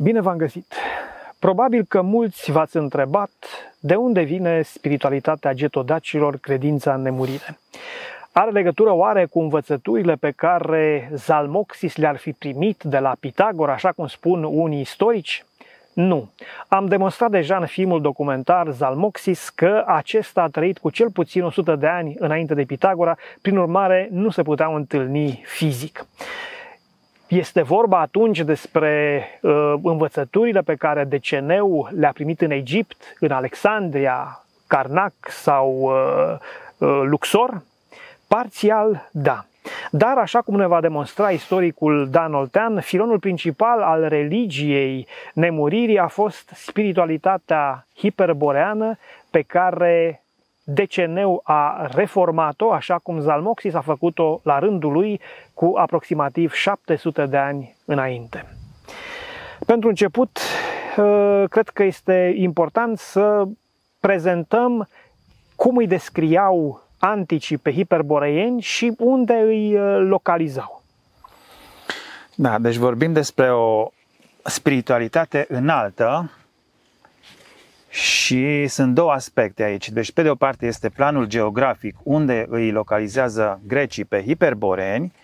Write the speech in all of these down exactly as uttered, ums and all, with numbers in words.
Bine v-am găsit! Probabil că mulți v-ați întrebat de unde vine spiritualitatea getodacilor, credința în nemurire. Are legătură oare cu învățăturile pe care Zalmoxis le-ar fi primit de la Pitagora, așa cum spun unii istorici? Nu. Am demonstrat deja în filmul documentar Zalmoxis că acesta a trăit cu cel puțin o sută de ani înainte de Pitagora, prin urmare nu se puteau întâlni fizic. Este vorba atunci despre uh, învățăturile pe care Deceneu le-a primit în Egipt, în Alexandria, Karnak sau uh, uh, Luxor? Parțial, da. Dar, așa cum ne va demonstra istoricul Dan Oltean, filonul principal al religiei nemuririi a fost spiritualitatea hiperboreană pe care Deceneu a reformat-o, așa cum Zalmoxis a făcut-o la rândul lui cu aproximativ șapte sute de ani înainte. Pentru început, cred că este important să prezentăm cum îi descriau anticii pe hiperboreieni și unde îi localizau. Da, deci vorbim despre o spiritualitate înaltă și sunt două aspecte aici. Deci pe de o parte este planul geografic unde îi localizează grecii pe hiperboreeni,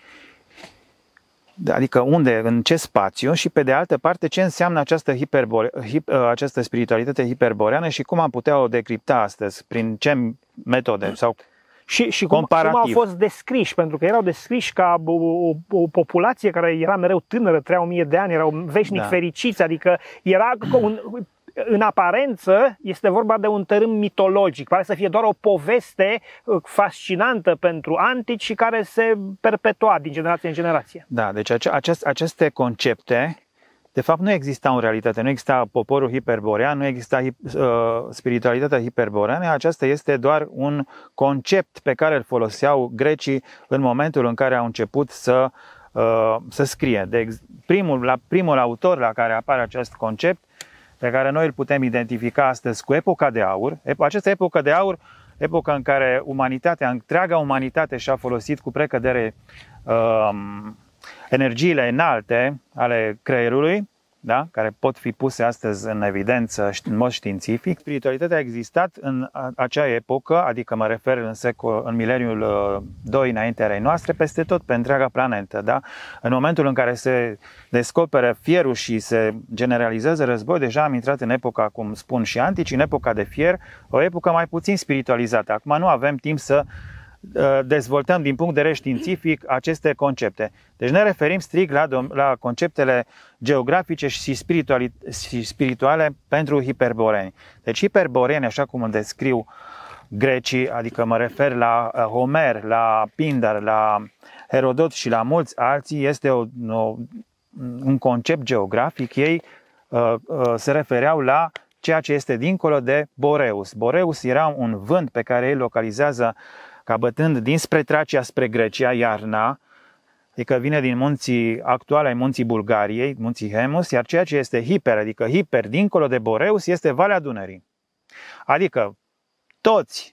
adică unde, în ce spațiu, și pe de altă parte ce înseamnă această, hiperbore, hip, această spiritualitate hiperboreană și cum am putea o decripta astăzi, prin ce metode sau Și, și cum, cum au fost descriși, pentru că erau descriși ca o, o, o populație care era mereu tânără, trăia o mie de ani, erau veșnic da. fericiți, adică era un, în aparență este vorba de un tărâm mitologic, pare să fie doar o poveste fascinantă pentru antici și care se perpetua din generație în generație. Da, deci ace, acest, aceste concepte de fapt nu exista în realitate, nu exista poporul hiperborean, nu exista uh, spiritualitatea hiperboreană, aceasta este doar un concept pe care îl foloseau grecii în momentul în care au început să, uh, să scrie. De primul, la primul autor la care apare acest concept, pe care noi îl putem identifica astăzi cu epoca de aur, această epocă de aur, epoca în care umanitatea, întreaga umanitate și-a folosit cu precădere uh, energiile înalte ale creierului, da? Care pot fi puse astăzi în evidență în mod științific. Spiritualitatea a existat în acea epocă, adică mă refer în, secol, în mileniul doi înaintea erei noastre, peste tot pe întreaga planetă. Da? În momentul în care se descoperă fierul și se generalizează război, deja am intrat în epoca, cum spun și antici, în epoca de fier, o epocă mai puțin spiritualizată. Acum nu avem timp să dezvoltăm din punct de vedere științific aceste concepte. Deci ne referim strict la, la conceptele geografice și, și spirituale pentru hiperboreeni. Deci hiperboreeni, așa cum îl descriu grecii, adică mă refer la Homer, la Pindar, la Herodot și la mulți alții, este o, o, un concept geografic. Ei uh, uh, se refereau la ceea ce este dincolo de Boreus. Boreus era un vânt pe care ei localizează ca bătând dinspre Tracia spre Grecia, iarna, adică vine din munții actuale, ai munții Bulgariei, munții Hemus, iar ceea ce este hiper, adică hiper, dincolo de Boreus, este Valea Dunării. Adică toți,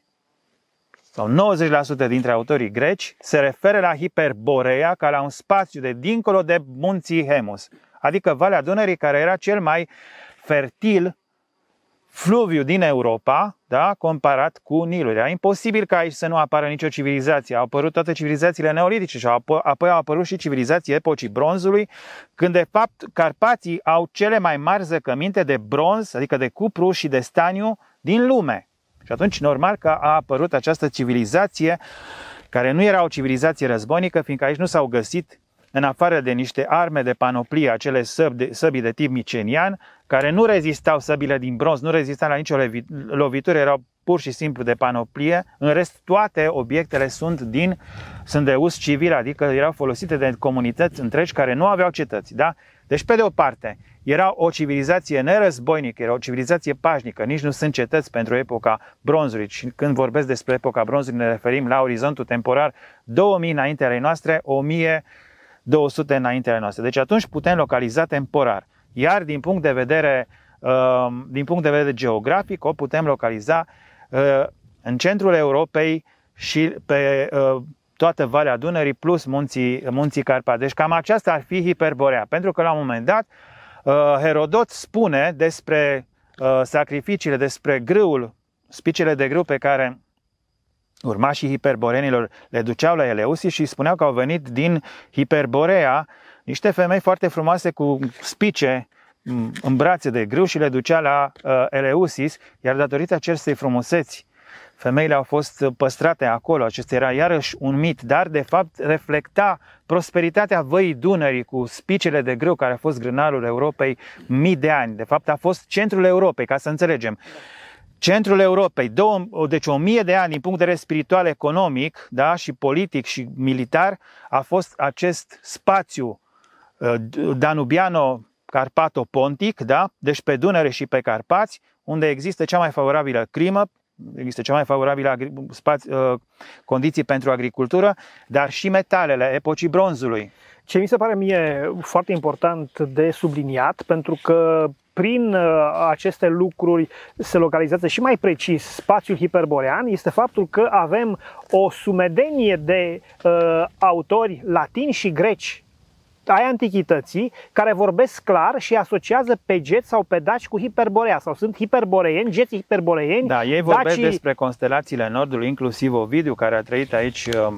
sau nouăzeci la sută dintre autorii greci, se referă la Hiperborea ca la un spațiu de dincolo de munții Hemus, adică Valea Dunării, care era cel mai fertil fluviu din Europa, da, comparat cu Nilul. Era imposibil ca aici să nu apară nicio civilizație. Au apărut toate civilizațiile neolitice și apoi au apărut și civilizații epocii bronzului, când de fapt Carpații au cele mai mari zăcăminte de bronz, adică de cupru și de staniu din lume. Și atunci normal că a apărut această civilizație, care nu era o civilizație războinică, fiindcă aici nu s-au găsit, în afară de niște arme de panoplie, acele săbi de, săbii de tip micenian, care nu rezistau, săbile din bronz, nu rezistau la nicio lovitură, erau pur și simplu de panoplie. În rest, toate obiectele sunt, din, sunt de uz civil, adică erau folosite de comunități întregi care nu aveau cetăți. Da? Deci, pe de o parte, era o civilizație nerăzboinică, era o civilizație pașnică, nici nu sunt cetăți pentru epoca bronzului. Și când vorbesc despre epoca bronzului, ne referim la orizontul temporar două mii înaintea erei noastre, o mie două sute înaintea noastre. Deci atunci putem localiza temporar. Iar din punct de vedere, uh, din punct de vedere geografic, o putem localiza uh, în centrul Europei și pe uh, toată Valea Dunării plus munții, munții Carpați. Deci cam aceasta ar fi Hiperborea. Pentru că la un moment dat Herodot spune despre sacrificiile, despre grâul, spicele de grâu pe care urmașii hiperborenilor le duceau la Eleusis și spuneau că au venit din Hiperborea niște femei foarte frumoase cu spice în brațe de grâu și le ducea la uh, Eleusis, iar datorită acestei frumuseți, femeile au fost păstrate acolo. Acesta era iarăși un mit, dar de fapt reflecta prosperitatea Văii Dunării cu spicele de grâu care a fost grânarul Europei mii de ani. De fapt a fost centrul Europei, ca să înțelegem. Centrul Europei, două, deci o mie de ani din punct de vedere spiritual, economic, da, și politic și militar, a fost acest spațiu uh, danubiano-carpato-pontic, da, deci pe Dunăre și pe Carpați, unde există cea mai favorabilă climă, există cea mai favorabilă spați, uh, condiții pentru agricultură, dar și metalele epocii bronzului. Ce mi se pare mie foarte important de subliniat, pentru că prin aceste lucruri se localizează și mai precis spațiul hiperborean, este faptul că avem o sumedenie de uh, autori latini și greci ai antichității care vorbesc clar și asociază pe geți sau pe daci cu Hiperborea, sau sunt hiperboreieni, geții hiperboreieni. Da, ei vorbesc dacii... despre constelațiile Nordului, inclusiv Ovidiu, care a trăit aici uh,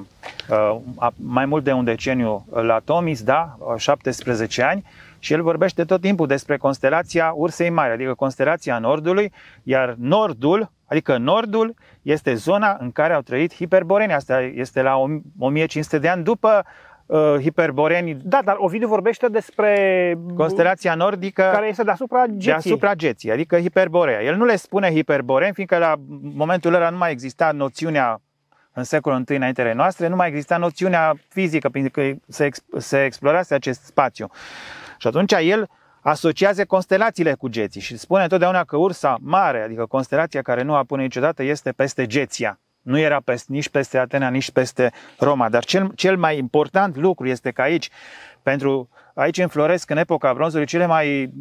uh, mai mult de un deceniu la Tomis, da, șaptesprezece ani, și el vorbește tot timpul despre constelația Ursei Mari, adică constelația Nordului, iar Nordul, adică Nordul, este zona în care au trăit hiperboreni. Asta este la o mie cinci sute de ani după uh, hiperboreni. Da, dar Ovidiu vorbește despre constelația nordică care este deasupra Geții. Deasupra Geții, adică Hiperborea. El nu le spune hiperboreni, fiindcă la momentul ăla nu mai exista noțiunea, în secolul I înainte de noastre, nu mai exista noțiunea fizică, pentru că se, se explorase acest spațiu. Și atunci el asociază constelațiile cu Geții și spune întotdeauna că Ursa Mare, adică constelația care nu apune niciodată, este peste Geția. Nu era peste, nici peste Atena, nici peste Roma. Dar cel, cel mai important lucru este că aici, pentru, aici înfloresc în epoca bronzului cele mai,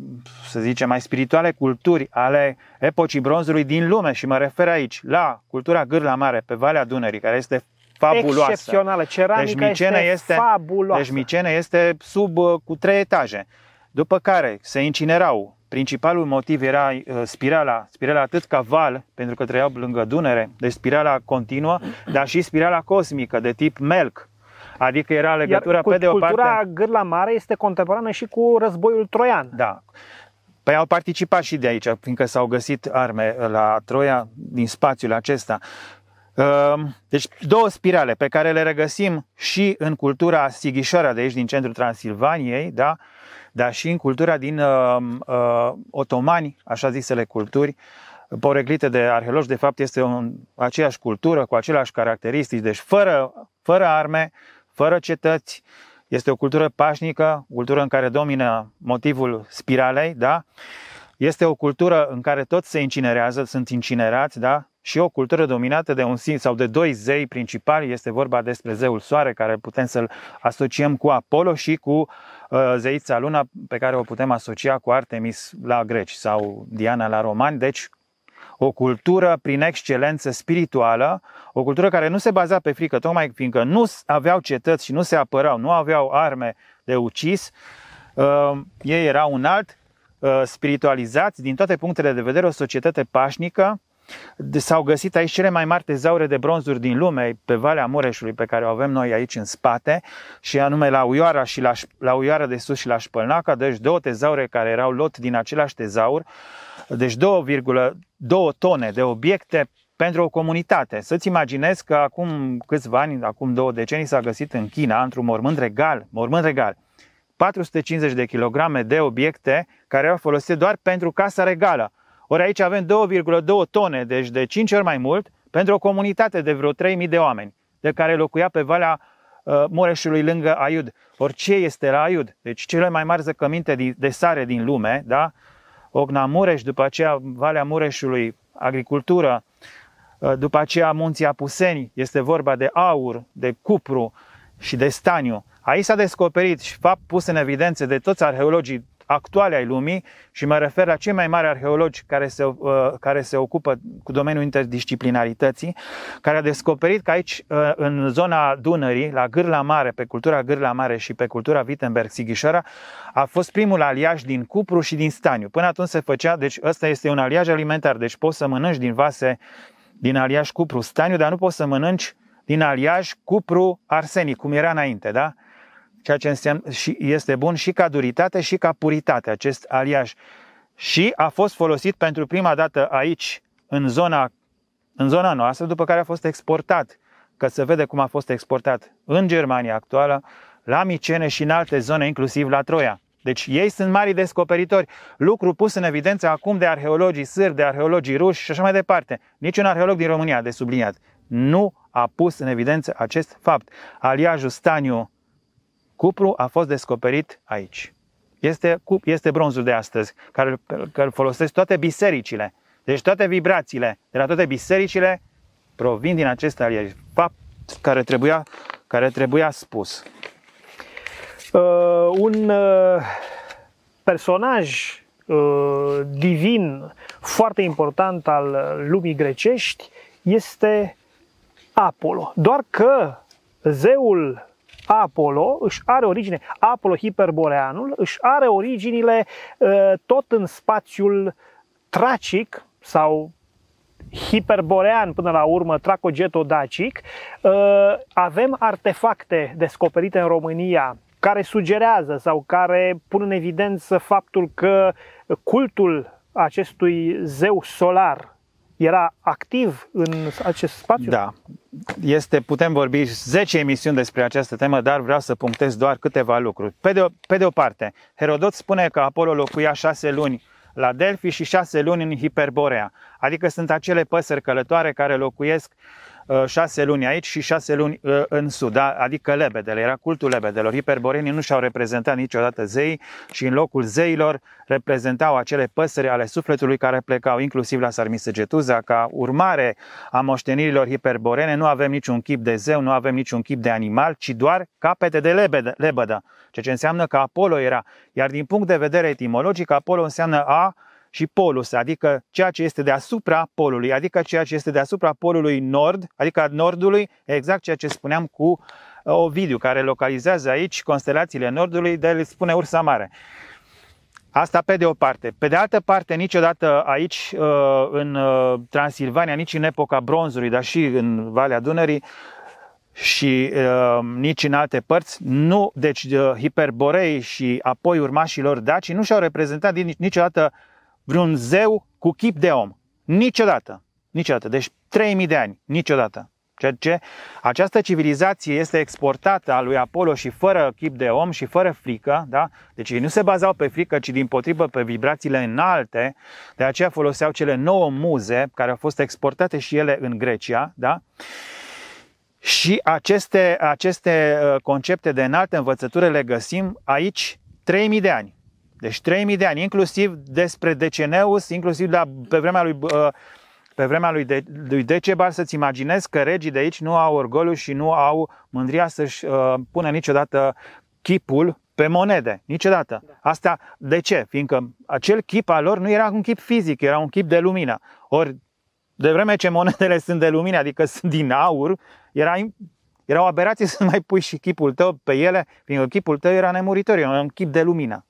să zicem, mai spirituale culturi ale epocii bronzului din lume. Și mă refer aici la cultura Gârla Mare pe Valea Dunării, care este fabuloasă. Excepțională. Ceramica deci este, este fabuloasă. Deci Micene este sub cu trei etaje. După care se incinerau. Principalul motiv era uh, spirala, spirala atât ca val, pentru că trăiau lângă Dunăre, deci spirala continuă, dar și spirala cosmică de tip Melc. Adică era legătura. Iar pe de o parte. Cultura Gârla Mare este contemporană și cu războiul troian. Da. Păi au participat și de aici, fiindcă s-au găsit arme la Troia din spațiul acesta. Deci două spirale pe care le regăsim și în cultura Sighișoara de aici, din centrul Transilvaniei, da? Dar și în cultura din uh, uh, otomani, așa zisele culturi, poreclite de arheologi, de fapt este o aceeași cultură, cu aceleași caracteristici, deci fără, fără arme, fără cetăți, este o cultură pașnică, o cultură în care domină motivul spiralei, da? Este o cultură în care toți se incinerează, sunt incinerați, da? Și o cultură dominată de un sau de doi zei principali, este vorba despre zeul Soare, care putem să-l asociem cu Apollo, și cu uh, zeița Luna, pe care o putem asocia cu Artemis la greci sau Diana la romani. Deci o cultură prin excelență spirituală, o cultură care nu se baza pe frică, tocmai fiindcă nu aveau cetăți și nu se apărau, nu aveau arme de ucis, uh, ei erau înalt, uh, spiritualizați din toate punctele de vedere, o societate pașnică. S-au găsit aici cele mai mari tezaure de bronzuri din lume pe Valea Mureșului, pe care o avem noi aici în spate, și anume la Uioara și la, la Uioara de sus și la Șpălnaca, deci două tezaure care erau lot din același tezaur, deci două virgulă doi tone de obiecte pentru o comunitate. Să-ți imaginezi că acum câțiva ani, acum două decenii, s-a găsit în China, într-un mormânt regal, mormânt regal, patru sute cincizeci de kilograme de obiecte care erau folosite doar pentru casa regală. Ori aici avem două virgulă doi tone, deci de cinci ori mai mult, pentru o comunitate de vreo trei mii de oameni, de care locuia pe Valea uh, Mureșului lângă Aiud. Ori ce este la Aiud? Deci cele mai mari zăcăminte de, de sare din lume, da? Ogna Mureș, după aceea Valea Mureșului, agricultură, uh, după aceea Munții Apuseni, este vorba de aur, de cupru și de staniu. Aici s-a descoperit și fapt pus în evidență de toți arheologii actuale ai lumii și mă refer la cei mai mari arheologi care se, uh, care se ocupă cu domeniul interdisciplinarității, care a descoperit că aici, uh, în zona Dunării, la Gârla Mare, pe cultura Gârla Mare și pe cultura Wittenberg-Sighișoara, a fost primul aliaj din cupru și din staniu. Până atunci se făcea, deci ăsta este un aliaj alimentar, deci poți să mănânci din vase din aliaj cupru staniu, dar nu poți să mănânci din aliaj cupru arsenic, cum era înainte, da? Ceea ce înseamnă și este bun și ca duritate și ca puritate acest aliaj. Și a fost folosit pentru prima dată aici, în zona, în zona noastră, după care a fost exportat, că se vede cum a fost exportat în Germania actuală, la Micene și în alte zone, inclusiv la Troia. Deci ei sunt mari descoperitori, lucru pus în evidență acum de arheologii sârbi, de arheologii ruși și așa mai departe. Niciun arheolog din România, de subliniat, nu a pus în evidență acest fapt. Aliajul staniu cupru a fost descoperit aici. Este, este bronzul de astăzi, care, care îl folosesc toate bisericile. Deci toate vibrațiile de la toate bisericile provin din acest aliaj. Fapt care trebuia, care trebuia spus. Uh, un uh, personaj uh, divin foarte important al lumii grecești este Apollo. Doar că zeul Apollo își are origine, Apollo Hiperboreanul își are originile uh, tot în spațiul tracic sau hiperborean, până la urmă tracogeto-dacic. Uh, avem artefacte descoperite în România care sugerează sau care pun în evidență faptul că cultul acestui zeu solar era activ în acest spațiu? Da. Este, putem vorbi zece emisiuni despre această temă, dar vreau să punctez doar câteva lucruri. Pe de o, pe de o parte, Herodot spune că Apollo locuia șase luni la Delphi și șase luni în Hiperborea, adică sunt acele păsări călătoare care locuiesc șase luni aici și șase luni în sud, da? Adică lebedele, era cultul lebedelor. Hiperborenii nu și-au reprezentat niciodată zeii și în locul zeilor reprezentau acele păsări ale sufletului care plecau inclusiv la Sarmisegetuza. Ca urmare a moștenirilor hiperborene nu avem niciun chip de zeu, nu avem niciun chip de animal, ci doar capete de lebedă, lebădă, ceea ce înseamnă că Apollo era. Iar din punct de vedere etimologic, Apollo înseamnă a și polus, adică ceea ce este deasupra polului, adică ceea ce este deasupra polului nord, adică nordului, exact ceea ce spuneam cu Ovidiu, care localizează aici constelațiile nordului, de el spune Ursa Mare. Asta pe de o parte. Pe de altă parte, niciodată aici, în Transilvania, nici în epoca bronzului, dar și în Valea Dunării, și uh, nici în alte părți, nu, deci uh, hiperborei și apoi urmașilor daci nu și-au reprezentat niciodată vreun zeu cu chip de om. Niciodată. Niciodată. Deci trei mii de ani. Niciodată. Ceea ce această civilizație este exportată a lui Apollo și fără chip de om și fără frică, da? Deci ei nu se bazau pe frică, ci dimpotrivă pe vibrațiile înalte, de aceea foloseau cele nouă muze care au fost exportate și ele în Grecia, da? Și aceste, aceste concepte de înaltă învățătură le găsim aici trei mii de ani. Deci trei mii de ani, inclusiv despre Deceneus, inclusiv la, pe vremea lui, pe vremea lui, De, lui Decebal, să-ți imaginezi că regii de aici nu au orgoliu și nu au mândria să-și uh, pună niciodată chipul pe monede. Niciodată. Asta de ce? Fiindcă acel chip al lor nu era un chip fizic, era un chip de lumină. Ori, de vreme ce monedele sunt de lumină, adică sunt din aur, era, era o aberație să mai pui și chipul tău pe ele, fiindcă chipul tău era nemuritor, era un chip de lumină.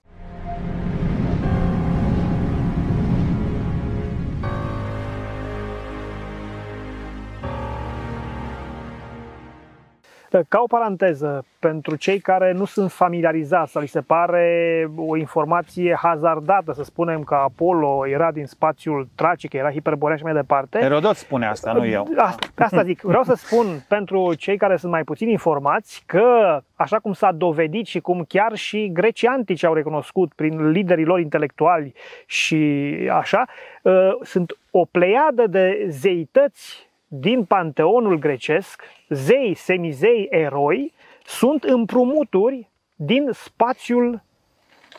Ca o paranteză, pentru cei care nu sunt familiarizați sau li se pare o informație hazardată, să spunem că Apollo era din spațiul tracic, era hiperborean și mai departe. Herodot spune asta, nu eu. Asta zic. Vreau să spun pentru cei care sunt mai puțin informați că, așa cum s-a dovedit și cum chiar și grecii antici au recunoscut prin liderii lor intelectuali și așa, sunt o pleiadă de zeități din panteonul grecesc, zei, semizei, eroi, sunt împrumuturi din spațiul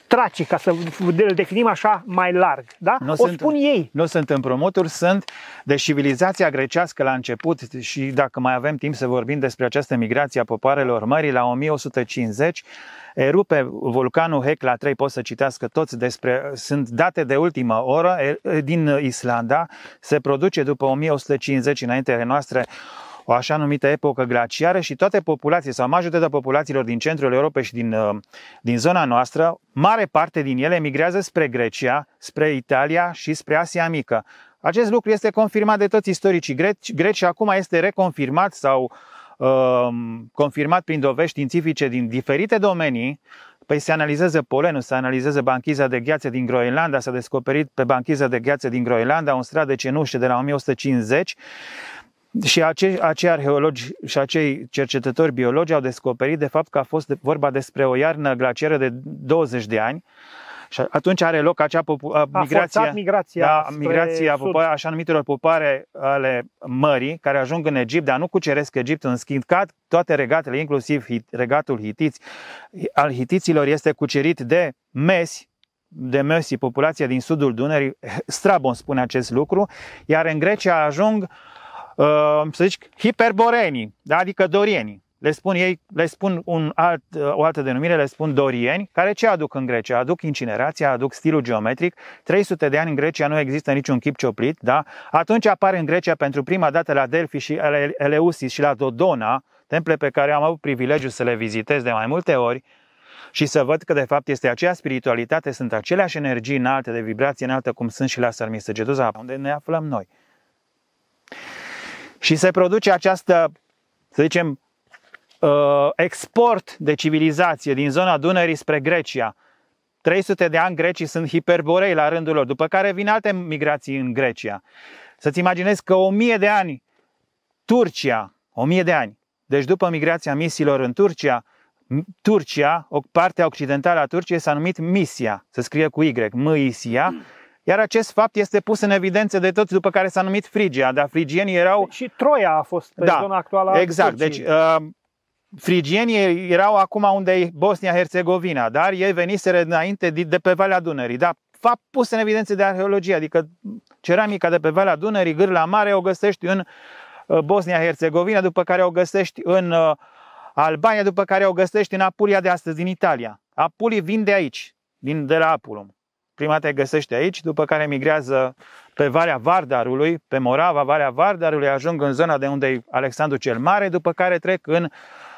tracii, ca să îl definim așa mai larg. Da? Nu o sunt, spun ei. Nu sunt împrumuturi, sunt de civilizația grecească la început și dacă mai avem timp să vorbim despre această migrație a popoarelor mării, la o mie o sută cincizeci erupe vulcanul Hekla trei, pot să citească toți despre, sunt date de ultimă oră din Islanda, se produce după o mie o sută cincizeci înaintele noastre o așa numită epocă glaciară și toate populațiile sau majoritatea populațiilor din centrul Europei și din, din zona noastră, mare parte din ele migrează spre Grecia, spre Italia și spre Asia Mică. Acest lucru este confirmat de toți istoricii greci, greci și acum este reconfirmat sau uh, confirmat prin dovezi științifice din diferite domenii. Păi se analizează polenul, se analizează banchiza de gheață din Groenlanda, s-a descoperit pe banchiza de gheață din Groenlanda un strat de cenușă de la o mie o sută cincizeci. Și acei, acei arheologi și acei cercetători biologi au descoperit de fapt că a fost vorba despre o iarnă glaciară de douăzeci de ani și atunci are loc acea popu- migrație, migrația, da, migrația popoare, așa numitelor popoare ale mării care ajung în Egipt, dar nu cuceresc Egiptul, în schimb cad toate regatele, inclusiv regatul hitiți, al hitiților este cucerit de mesi, de mesi, populația din sudul Dunării. Strabon spune acest lucru, iar în Grecia ajung să zic, hiperborenii, da? Adică dorienii. Le spun ei, le spun un alt, o altă denumire, le spun dorieni, care ce aduc în Grecia? Aduc incinerația, aduc stilul geometric. trei sute de ani în Grecia nu există niciun chip cioplit, da? Atunci apar în Grecia pentru prima dată la Delphi și Eleusis și la Dodona, temple pe care am avut privilegiul să le vizitez de mai multe ori și să văd că de fapt este aceea spiritualitate, sunt aceleași energii înalte, de vibrație înaltă, cum sunt și la Sarmisegetusa, unde ne aflăm noi. Și se produce această, să zicem, export de civilizație din zona Dunării spre Grecia. trei sute de ani grecii sunt hiperborei la rândul lor, după care vin alte migrații în Grecia. Să-ți imaginezi că o mie de ani Turcia, o mie de ani, deci după migrația misiilor în Turcia, Turcia, o parte occidentală a Turciei s-a numit Misia, se scrie cu Y, M-I-S-I-A. Iar acest fapt este pus în evidență de toți, după care s-a numit Frigia, dar frigienii erau... Și Troia a fost pe da, zona actuală a exact, Turciei. deci uh, frigienii erau acum unde e Bosnia-Herzegovina, dar ei veniseră înainte de, de pe Valea Dunării. Dar fapt pus în evidență de arheologie, adică ceramica de pe Valea Dunării, Gârla Mare, o găsești în uh, Bosnia-Herzegovina, după care o găsești în uh, Albania, după care o găsești în Apulia de astăzi, din Italia. Apulii vin de aici, din, de la Apulum. Prima dată găsești aici, după care migrează pe Valea Vardarului, pe Morava, Valea Vardarului, ajung în zona de unde e Alexandru cel Mare, după care trec în,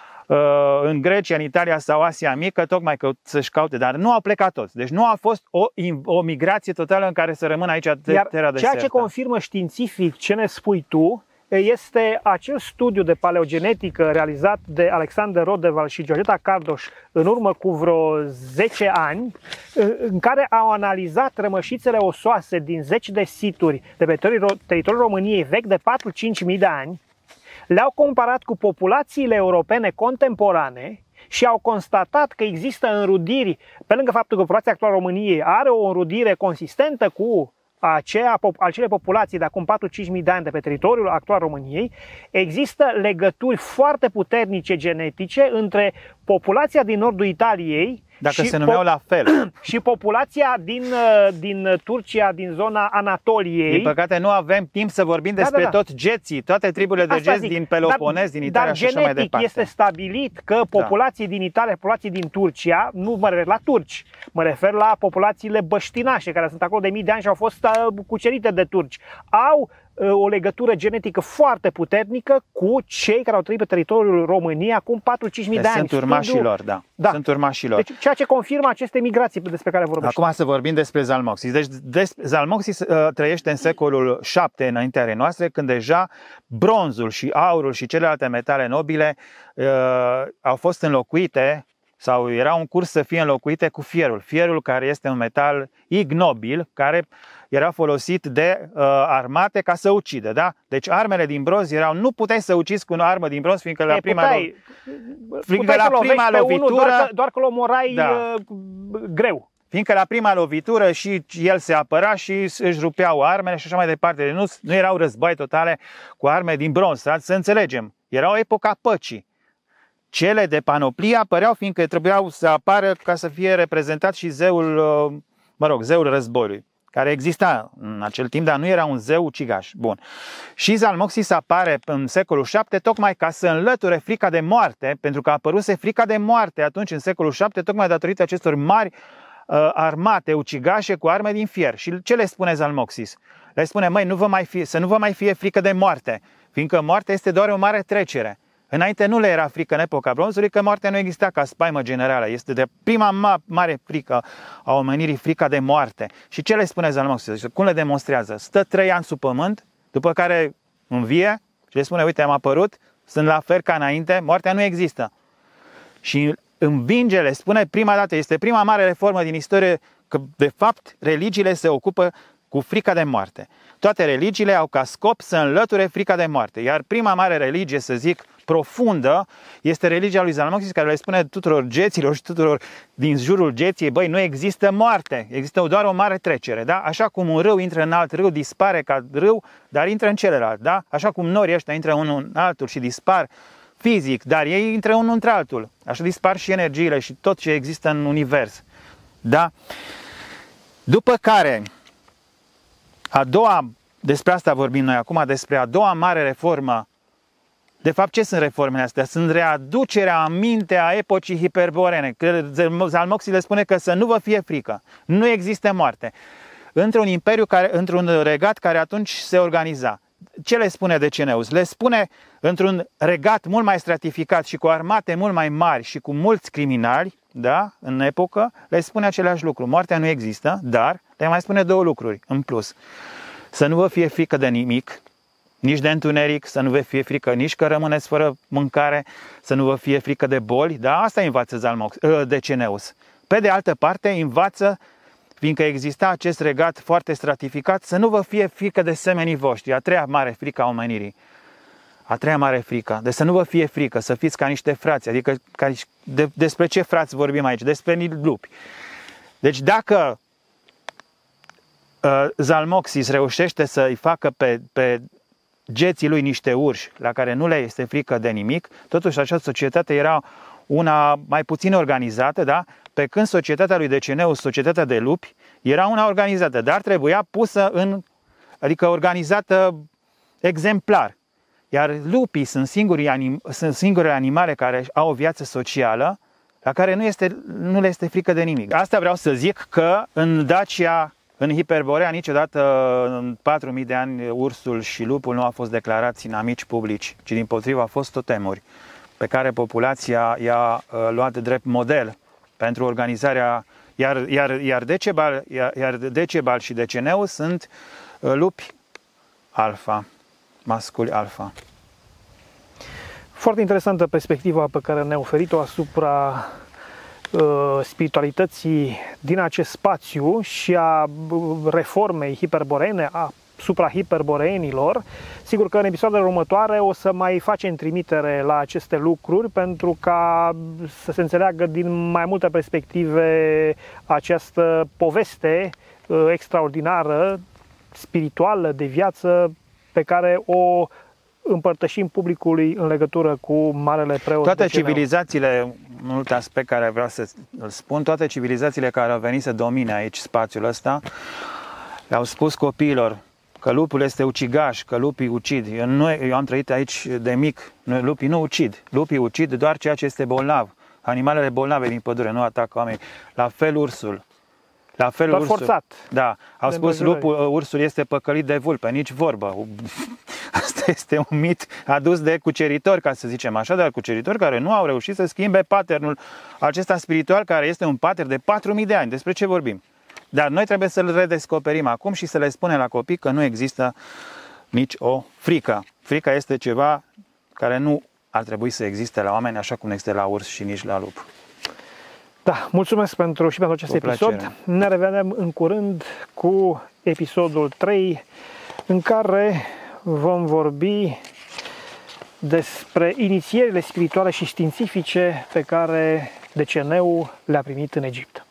în Grecia, în Italia sau Asia Mică, tocmai că să-și caute, dar nu au plecat toți. Deci nu a fost o, o migrație totală în care să rămână aici terra deserta. Ceea ce confirmă științific ce ne spui tu, este acel studiu de paleogenetică realizat de Alexander Rodeval și Georgeta Cardoș în urmă cu vreo zece ani, în care au analizat rămășițele osoase din zeci de situri de pe teritoriul României vechi de patru-cinci mii de ani, le-au comparat cu populațiile europene contemporane și au constatat că există înrudiri, pe lângă faptul că populația actuală a României are o înrudire consistentă cu aceea, acele populații de acum patru-cinci mii de ani de pe teritoriul actual României, există legături foarte puternice genetice între populația din nordul Italiei Dacă se numeau la fel. și populația din, din Turcia, din zona Anatoliei. Din păcate nu avem timp să vorbim despre da, da, da. tot geții, toate triburile de Asta geți zic, din Peloponez, dar, din Italia dar și așa mai departe. este stabilit că populații da. din Italia, populații din Turcia, nu mă refer la turci, mă refer la populațiile băștinașe, care sunt acolo de mii de ani și au fost cucerite de turci, au o legătură genetică foarte puternică cu cei care au trăit pe teritoriul României acum patru-cinci mii de ani. Sunt urmașilor, da. da. Sunt urmașilor. Deci ceea ce confirmă aceste migrații despre care vorbești. Acum să vorbim despre Zalmoxis. Deci des, Zalmoxis uh, trăiește în secolul șapte înaintea erei noastre, când deja bronzul și aurul și celelalte metale nobile uh, au fost înlocuite sau erau în curs să fie înlocuite cu fierul. Fierul, care este un metal ignobil, care era folosit de uh, armate ca să ucidă, da? Deci armele din bronz erau, nu puteai să ucizi cu o armă din bronz, fiindcă la e, prima, puteai, fiindcă la prima lovitură, unul, doar, că, doar că l-omorai da. uh, greu. Fiindcă la prima lovitură și el se apăra și își rupeau armele și așa mai departe. Nu, nu erau război totale cu arme din bronz, să înțelegem. Era o epocă a păcii. cele de panoplie apăreau fiindcă trebuiau să apară ca să fie reprezentat și zeul, mă rog, zeul războiului, care exista în acel timp, dar nu era un zeu ucigaș. Bun. Și Zalmoxis apare în secolul șapte tocmai ca să înlăture frica de moarte, pentru că a apăruse frica de moarte atunci în secolul șapte, tocmai datorită acestor mari uh, armate ucigașe cu arme din fier. Și ce le spune Zalmoxis? Le spune, măi, nu vă mai fie, să nu vă mai fie frică de moarte, fiindcă moartea este doar o mare trecere. Înainte nu le era frică în epoca bronzului, că moartea nu exista ca spaimă generală. Este de prima ma- mare frică a omenirii, frica de moarte. Și ce le spune Zalmoxis? Cum le demonstrează? Stă trei ani sub pământ, după care învie și le spune, uite, am apărut, sunt la fel ca înainte, moartea nu există. Și învinge, le spune prima dată, este prima mare reformă din istorie, că de fapt religiile se ocupă cu frica de moarte. Toate religiile au ca scop să înlăture frica de moarte. Iar prima mare religie, să zic, profundă, este religia lui Zalmoxis, care le spune tuturor geților și tuturor din jurul geției, băi, nu există moarte, există doar o mare trecere, da? Așa cum un râu intră în alt râu, dispare ca râu, dar intră în celălalt, da? Așa cum norii ăștia intră unul în altul și dispar fizic, dar ei intră unul între altul. Așa dispar și energiile și tot ce există în univers, da? După care, a doua, despre asta vorbim noi acum, despre a doua mare reformă. De fapt, ce sunt reformele astea? Sunt readucerea în minte a epocii hiperborene. Zalmoxis le spune că să nu vă fie frică. Nu există moarte. Într-un imperiu, care, într-un regat care atunci se organiza. Ce le spune Deceneus? Le spune într-un regat mult mai stratificat și cu armate mult mai mari și cu mulți criminali, da, în epocă, le spune același lucru. Moartea nu există, dar le mai spune două lucruri în plus. Să nu vă fie frică de nimic, nici de întuneric, să nu vă fie frică nici că rămâneți fără mâncare, să nu vă fie frică de boli, da? Asta învață Zalmox, Deceneus. Pe de altă parte, învață, fiindcă exista acest regat foarte stratificat, să nu vă fie frică de semenii voștri, a treia mare frică a omenirii. A treia mare frică, de să nu vă fie frică, să fiți ca niște frați, adică ca, de, despre ce frați vorbim aici? Despre lupi. Deci dacă uh, Zalmoxis reușește să-i facă pe, pe geții lui niște urși la care nu le este frică de nimic, totuși această societate era una mai puțin organizată, da? Pe când societatea lui Deceneus, societatea de lupi, era una organizată, dar trebuia pusă în, adică organizată exemplar. Iar lupii sunt singurii anim, sunt singurele animale care au o viață socială, la care nu, este, nu le este frică de nimic. Asta vreau să zic, că în Dacia, în Hiperborea, niciodată în patru mii de ani ursul și lupul nu au fost declarați inamici publici, ci dimpotrivă au fost totemuri pe care populația i-a luat drept model pentru organizarea, iar, iar, iar, Decebal, iar, iar Decebal și Deceneus sunt lupi alfa, masculi alfa. Foarte interesantă perspectiva pe care ne-a oferit-o asupra uh, spiritualității din acest spațiu și a reformei hiperboreene, a suprahiperboreenilor. Sigur că în episoadele următoare o să mai facem trimitere la aceste lucruri pentru ca să se înțeleagă din mai multe perspective această poveste uh, extraordinară, spirituală, de viață, pe care o împărtășim publicului în legătură cu Marele Preot. Toate civilizațiile, un alt aspect care vreau să îl spun, toate civilizațiile care au venit să domine aici spațiul ăsta, le-au spus copiilor că lupul este ucigaș, că lupii ucid. Eu, nu, eu am trăit aici de mic, lupii nu ucid, lupii ucid doar ceea ce este bolnav. Animalele bolnave din pădure nu atacă oameni. La fel ursul. La fel Doar ursul. forțat. Da, au spus lupul, ursul este păcălit de vulpe, nici vorbă. Asta este un mit adus de cuceritori, ca să zicem așa, dar cuceritori care nu au reușit să schimbe patternul acesta spiritual, care este un pattern de patru mii de ani. Despre ce vorbim? Dar noi trebuie să-l redescoperim acum și să le spunem la copii că nu există nici o frică. Frica este ceva care nu ar trebui să existe la oameni, așa cum este la urs și nici la lup. Da, mulțumesc pentru și pentru acest episod. Ne revedem în curând cu episodul trei, în care vom vorbi despre inițierile spirituale și științifice pe care Deceneu le-a primit în Egipt.